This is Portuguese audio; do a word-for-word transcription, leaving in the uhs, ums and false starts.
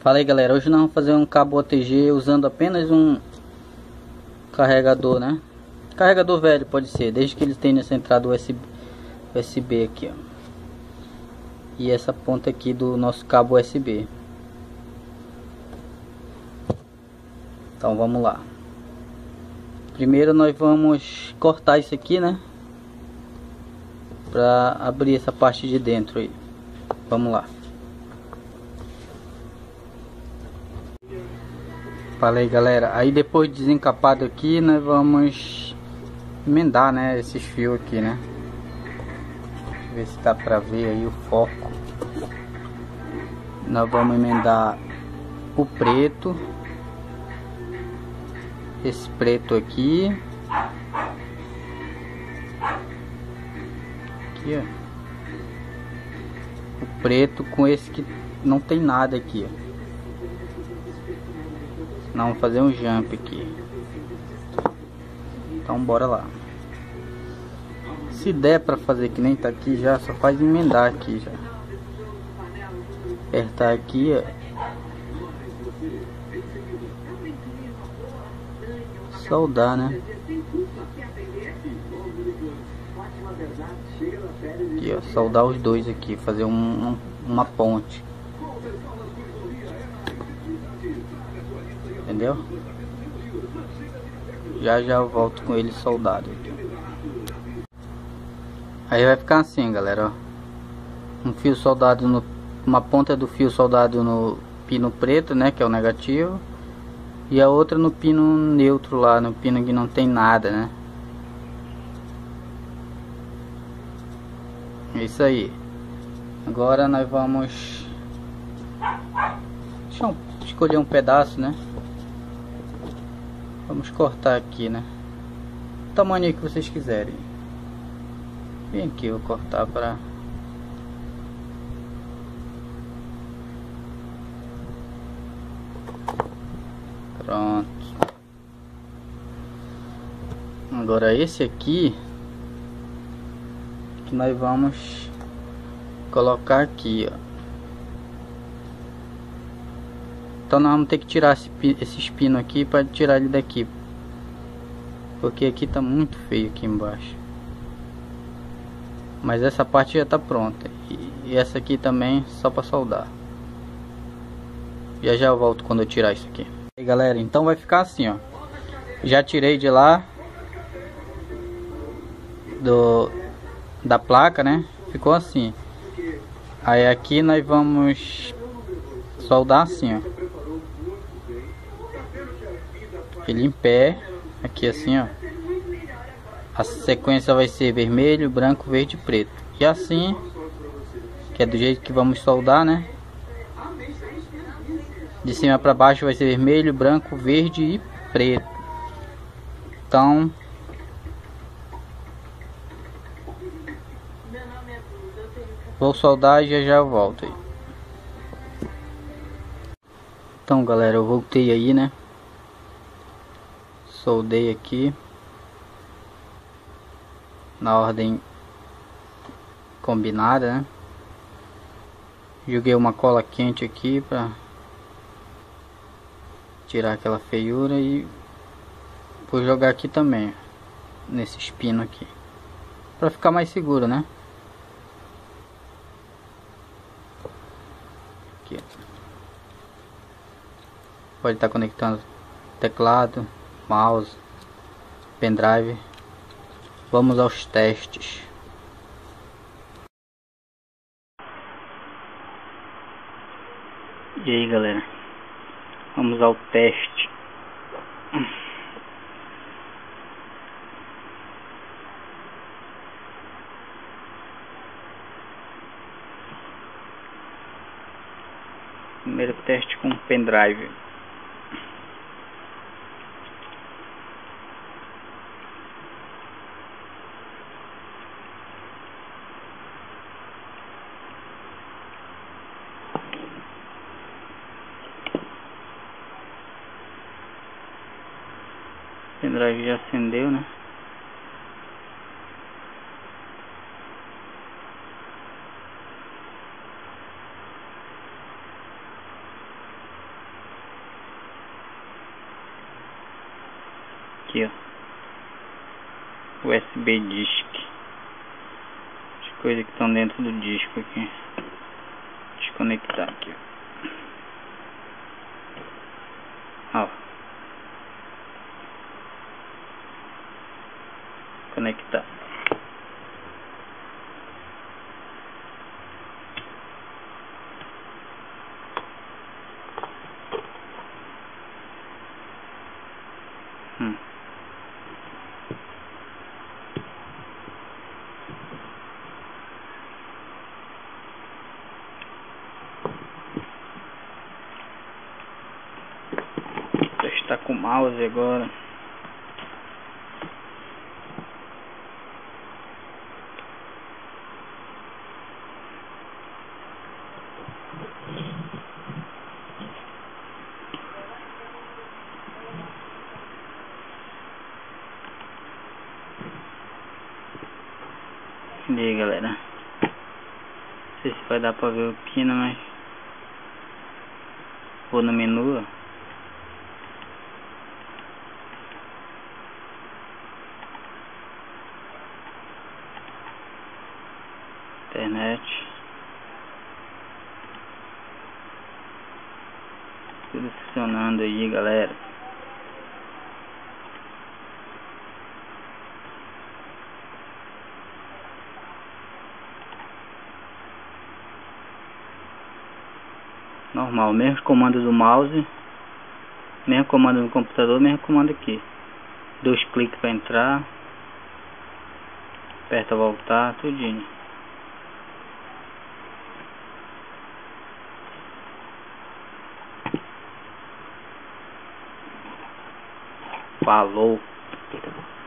Fala aí, galera, hoje nós vamos fazer um cabo O T G usando apenas um carregador, né? Carregador velho pode ser, desde que ele tenha essa entrada U S B, U S B aqui, ó. E essa ponta aqui do nosso cabo U S B. Então vamos lá. Primeiro nós vamos cortar isso aqui, né? Pra abrir essa parte de dentro aí. Vamos lá. Fala aí, galera, aí depois de desencapado aqui, nós vamos emendar, né, esses fios aqui, né. Deixa eu ver se dá pra ver aí o foco. Nós vamos emendar o preto, esse preto aqui, aqui, ó, o preto com esse que não tem nada aqui, ó. Nós vamos fazer um jump aqui. Então bora lá. Se der pra fazer que nem tá aqui já, só faz emendar aqui já. Apertar aqui, ó. Soldar, né? Aqui, ó, soldar os dois aqui, fazer um, um, uma ponte. Entendeu? Já já eu volto com ele soldado aqui. Aí vai ficar assim, galera, ó. Um fio soldado no, uma ponta do fio soldado no pino preto, né, que é o negativo, e a outra no pino neutro lá, no pino que não tem nada, né. É isso aí. Agora nós vamos Deixa eu escolher um pedaço, né. Vamos cortar aqui, né, o tamanho que vocês quiserem. Bem aqui, eu vou cortar para pronto. Agora esse aqui que nós vamos colocar aqui, ó. Então nós vamos ter que tirar esse, esse espino aqui para tirar ele daqui, porque aqui tá muito feio aqui embaixo. Mas essa parte já tá pronta, e essa aqui também só para soldar. Já já eu volto quando eu tirar isso aqui. Aí, galera, então vai ficar assim, ó. Já tirei de lá do da placa, né? Ficou assim. Aí aqui nós vamos soldar assim, ó. Ele em pé, aqui assim, ó. A sequência vai ser vermelho, branco, verde e preto. E assim, que é do jeito que vamos soldar, né? De cima para baixo vai ser vermelho, branco, verde e preto. Então, vou soldar e já já eu volto aí. Então, galera, eu voltei aí, né? Soldei aqui na ordem combinada, né? Joguei uma cola quente aqui para tirar aquela feiura e vou jogar aqui também, nesse espino aqui, para ficar mais seguro, né? Aqui. Pode estar conectando teclado, mouse, pendrive. Vamos aos testes. E aí, galera, vamos ao teste. Primeiro teste com pendrive. O pendrive já acendeu, né? Aqui, ó. U S B disk. As coisas que estão dentro do disco aqui. Desconectar aqui, ó. Ó. Conectar. Hum. Testar com o mouse agora. E aí, galera, não sei se vai dar pra ver o pino, mas vou no menu, ó. Internet, tudo funcionando aí, galera. Normal, mesmo comando do mouse, mesmo comando no computador, mesmo comando aqui. Dois cliques para entrar, aperta voltar, tudinho. Falou.